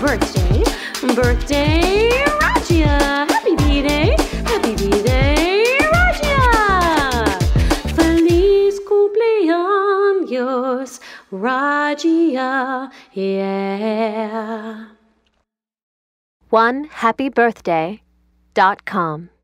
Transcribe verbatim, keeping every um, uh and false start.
birthday, birthday, Rajya. Happy B-Day, happy B-Day, Rajya. Feliz cumpleaños, Rajya, yeah. one happy birthday dot com